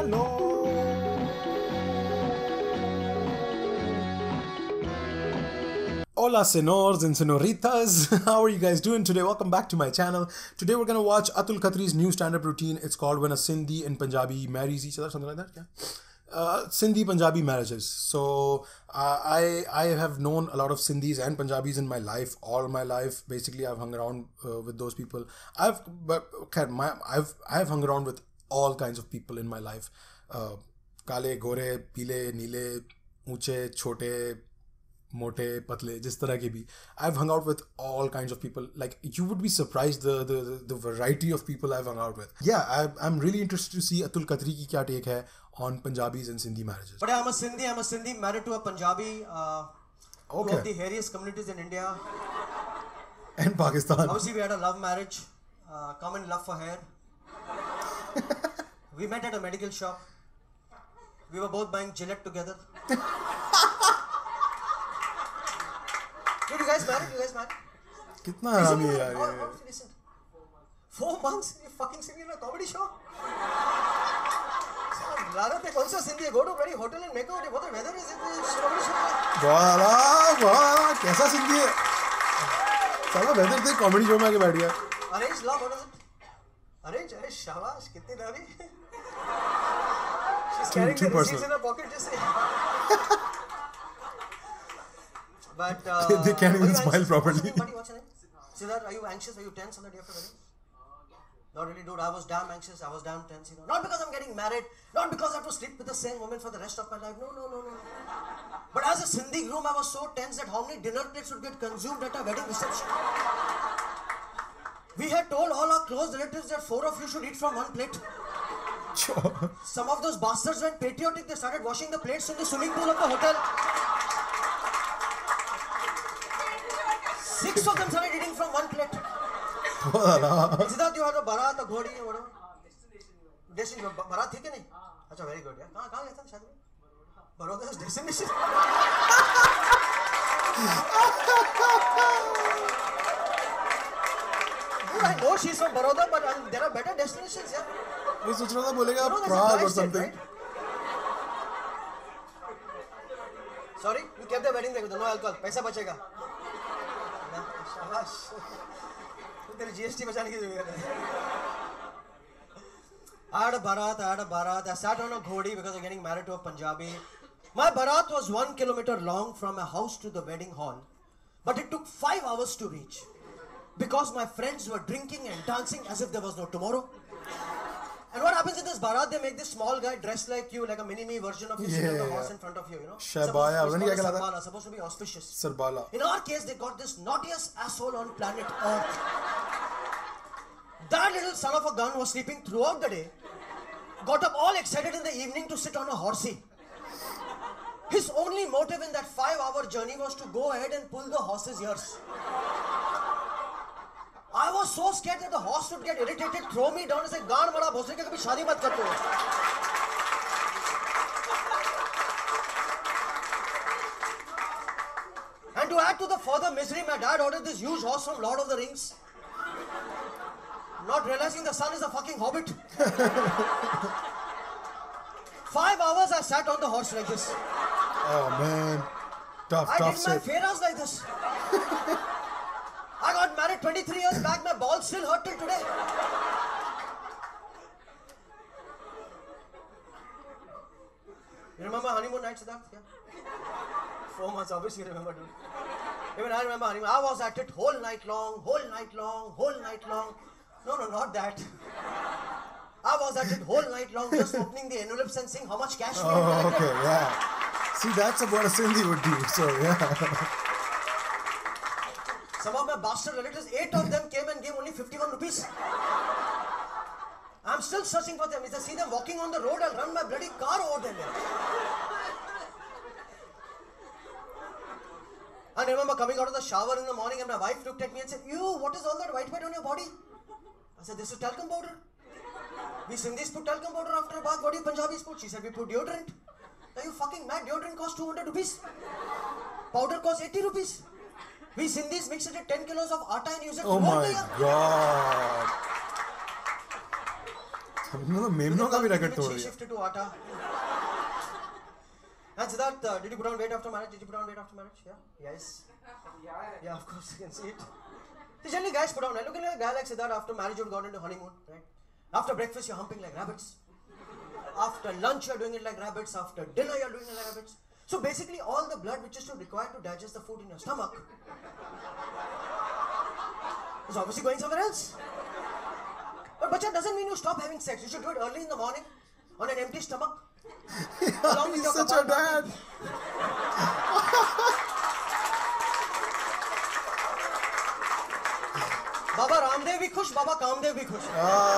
Hola senors and senoritas, how are you guys doing today? Welcome back to my channel. Today we're gonna watch Atul Khatri's new stand-up routine. It's called When a Sindhi and Punjabi Marries Each Other, something like that. Yeah. Sindhi Punjabi marriages. So I have known a lot of Sindhis and Punjabis in my life, all my life. Basically, I've hung around with those people. I've hung around with all kinds of people in my life. Kale, gore, pile, nile, unche, chote, mote, patle, jis tarah ke bhi. I've hung out with all kinds of people. Like, you would be surprised the variety of people I've hung out with. Yeah, I'm really interested to see Atul Khatri ki kya take hai on Punjabis and Sindhi marriages. But I'm a Sindhi married to a Punjabi. Two of the hairiest communities in India. And Pakistan. Obviously, we had a love marriage. Common love for hair. We met at a medical shop. We were both buying Gillette together. Did you guys marry? Kitna harami hai yaar ye. Listen. 4 months? You fucking singing in a comedy show? Lagat hai, kaun sa Sindhi? Go to bloody hotel and make out. What the weather is in this comedy show? Wow, kaisa Sindhi hai? Sala weather dekh comedy show mein aake baith gaya. Arranged love, what is it? Arranged? Shabash, kitni dali. She's carrying the receipts in her pocket, just say. But they can't even smile properly. What's your name? Siddharth, are you anxious? Are you tense on the day of the wedding? Not really, dude. I was damn anxious. I was damn tense. Not because I'm getting married. Not because I have to sleep with the same woman for the rest of my life. No. But as a Sindhi groom, I was so tense that how many dinner plates would get consumed at a wedding reception. We had told all our close relatives that 4 of you should eat from one plate. Sure. Some of those bastards went patriotic. They started washing the plates in the swimming pool of the hotel. 6 of them started eating from one plate. Siddharth, you had a barat, a ghodi, or whatever. Destination. Barat thi ke nahi? Acha, very good. Yeah. Kahan gaya tha shadi mein? Baroda's destination. I know she's from Baroda, but there are better destinations, yeah. मैं सोच रहा था बोलेगा Prague or something. Right? Sorry, you kept the wedding there with no alcohol. पैसा बचेगा. शाबाश. तू तेरी GST बचाने की जरूरत है. I had a barat. I sat on a ghodi because I'm getting married to a Punjabi. My barat was 1 kilometer long from my house to the wedding hall, but it took 5 hours to reach. Because my friends were drinking and dancing as if there was no tomorrow. And what happens in this barat, they make this small guy dressed like you, like a mini-me version of you, sitting on the horse in front of you, you know. Shabaya, supposed to be auspicious. Sarbala. In our case, they got this naughtiest asshole on planet Earth. That little son of a gun was sleeping throughout the day, got up all excited in the evening to sit on a horsey. His only motive in that 5-hour journey was to go ahead and pull the horse's ears. I was so scared that the horse would get irritated, throw me down and say, "Gaan mara bhosle ke kabhi shaadi mat karte ho." And to add to the further misery, my dad ordered this huge horse from Lord of the Rings. Not realizing the son is a fucking hobbit. 5 hours I sat on the horse like this. Oh man, tough I did my shit. fairas like this. I got married 23 years back, my balls still hurt till today. You remember honeymoon night, Siddharth? Yeah. 4 months, obviously you remember, dude. Even I remember honeymoon. I was at it whole night long. No, not that. I was at it whole night long, just opening the envelopes and seeing how much cash we had. Oh, okay, yeah. See, that's what a Sindhi would do, so yeah. Some of my bastard relatives, 8 of them came and gave only 51 rupees. I'm still searching for them. If I see them walking on the road, I'll run my bloody car over them. I remember coming out of the shower in the morning and my wife looked at me and said, "You, what is all that white on your body?" I said, "This is talcum powder. We Sindhis put talcum powder after a bath. What do you Punjabis put?" She said, "We put deodorant." Are you fucking mad? Deodorant costs 200 rupees. Powder costs 80 rupees. We Sindhis mix it at 10 kilos of atta and use it oh throughout my the year. God. मतलब मेमनों का भी record तोड़ She दिया. shifted to Atta. And Siddharth, did you put on weight after marriage? Did you put on weight after marriage? Yeah? Yes? Yeah, of course, you can see it. So generally guys put on, right? Looking like a guy like Siddharth after marriage you've gone into honeymoon, right? After breakfast you're humping like rabbits. After lunch you're doing it like rabbits. After dinner you're doing it like rabbits. So basically all the blood which is required to digest the food in your stomach is obviously going somewhere else. But bacha doesn't mean you stop having sex. You should do it early in the morning on an empty stomach. Yeah, he's such a dad. Baba Ramdev bhi khush, Baba Kamdev bhi khush.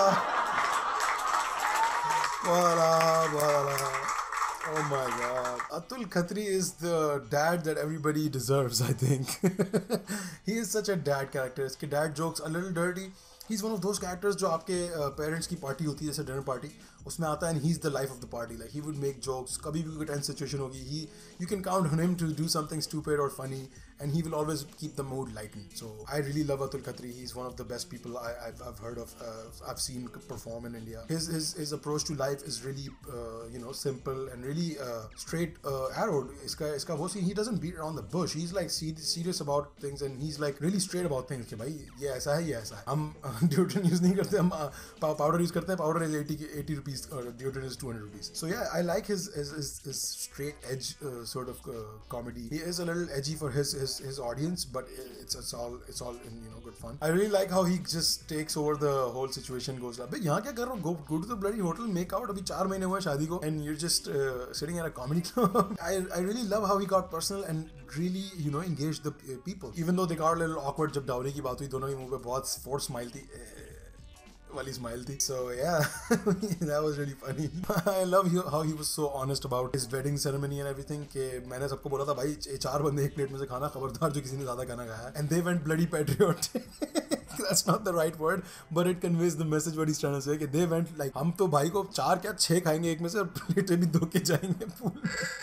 Voila. Oh my god. Atul Khatri is the dad that everybody deserves, I think. He is such a dad character. His dad jokes a little dirty. He's one of those characters जो आपके parents की party होती है जैसे dinner party उसमें आता है and he's the life of the party. Like he would make jokes. कभी भी कोई tense situation होगी you can count on him to do something stupid or funny and he will always keep the mood lightened. So I really love Atul Khatri. He's one of the best people I've heard of. I've seen perform in India. His approach to life is really simple and really straight arrowed. इसका वो scene, he doesn't beat around the bush. He's like serious about things and he's like really straight about things कि भाई ये ऐसा है ये ऐसा है. हम deodorant use नहीं करते, हम powder use करते हैं. Powder is 80 rupees or deodorant is 200 rupees. So yeah, I like his straight edge sort of comedy. He is a little edgy for his audience, but it's all in good fun. I really like how he just takes over the whole situation. Goes like, यहाँ क्या कर रहे हो? Go to the bloody hotel, make out. अभी 4 महीने हुए शादी को, and you're just sitting at a comedy club. I really love how he got personal and really engaged the people. Even though they got a little awkward जब dowry की बात हुई, दोनों के मुंह पे बहुत forced smile थी. वाली smile थी. So yeah, that was really funny. I love how he was so honest about his wedding ceremony and everything. कि मैंने सबको बोला था भाई 4 बंदे एक प्लेट में से खाना, खबरदार जो किसी ने ज़्यादा खाना खाया. And they went bloody patriotic. That's not the right word, but it conveys the message what he's trying to say. कि they went like हम तो भाई को 4 क्या 6 खाएंगे एक में से और प्लेटें भी धो के जाएंगे pool.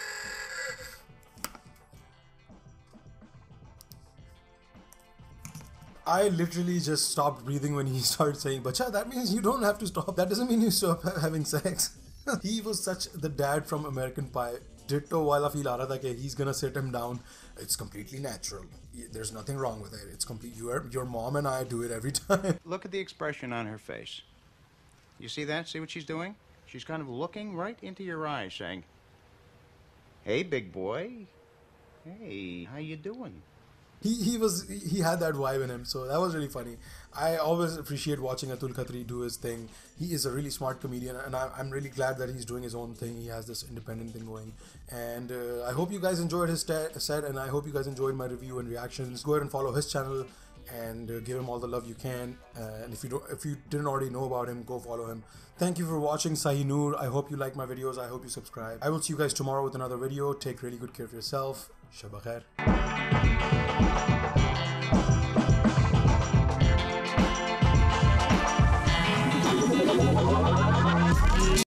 I literally just stopped breathing when he started saying, "Bacha, that means you don't have to stop. That doesn't mean you stop having sex." He was such the dad from American Pie. Ditto wala feel aa raha tha कि he's gonna sit him down. It's completely natural. There's nothing wrong with it. It's complete. Your mom and I do it every time. Look at the expression on her face. You see that? See what she's doing? She's kind of looking right into your eyes, saying, "Hey, big boy. Hey, how you doing?" He had that vibe in him, so that was really funny. I always appreciate watching Atul Khatri do his thing. He is a really smart comedian, and I'm really glad that he's doing his own thing. He has this independent thing going, and I hope you guys enjoyed his set, and I hope you guys enjoyed my review and reactions. Go ahead and follow his channel and give him all the love you can. And if you didn't already know about him, go follow him. Thank you for watching. Sahi Noor. I hope you like my videos. I hope you subscribe. I will see you guys tomorrow with another video. Take really good care of yourself. Shab khair.